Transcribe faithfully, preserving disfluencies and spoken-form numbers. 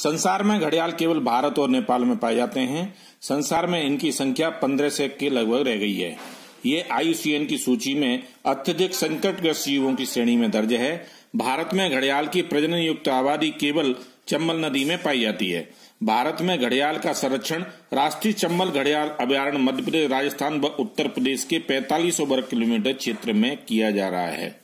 संसार में घड़ियाल केवल भारत और नेपाल में पाए जाते हैं। संसार में इनकी संख्या पंद्रह सौ के लगभग रह गई है। ये आई यू सी एन की सूची में अत्यधिक संकटग्रस्त जीवों की श्रेणी में दर्ज है। भारत में घड़ियाल की प्रजनन युक्त आबादी केवल चंबल नदी में पाई जाती है। भारत में घड़ियाल का संरक्षण राष्ट्रीय चंबल घड़ियाल अभयारण्य मध्य प्रदेश, राजस्थान व उत्तर प्रदेश के पैंतालीस सौ वर्ग किलोमीटर क्षेत्र में किया जा रहा है।